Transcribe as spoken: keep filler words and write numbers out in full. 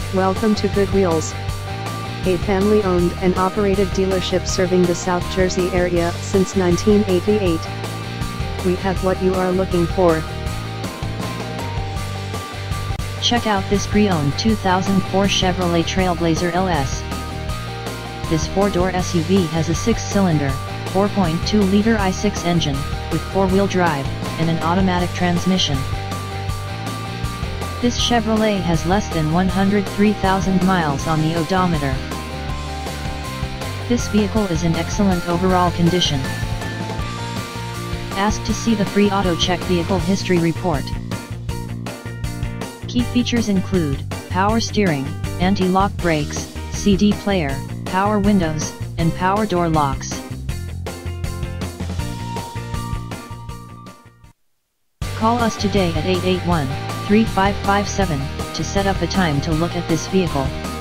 Welcome to Good Wheels, a family-owned and operated dealership serving the South Jersey area since nineteen eighty-eight. We have what you are looking for. Check out this pre-owned two thousand four Chevrolet Trailblazer L S. This four-door S U V has a six-cylinder, four point two liter I six engine, with four-wheel drive, and an automatic transmission. This Chevrolet has less than one hundred three thousand miles on the odometer. This vehicle is in excellent overall condition. Ask to see the free AutoCheck Vehicle History Report. Key features include power steering, anti-lock brakes, C D player, power windows, and power door locks. Call us today at eight eight one, three five five seven to set up a time to look at this vehicle.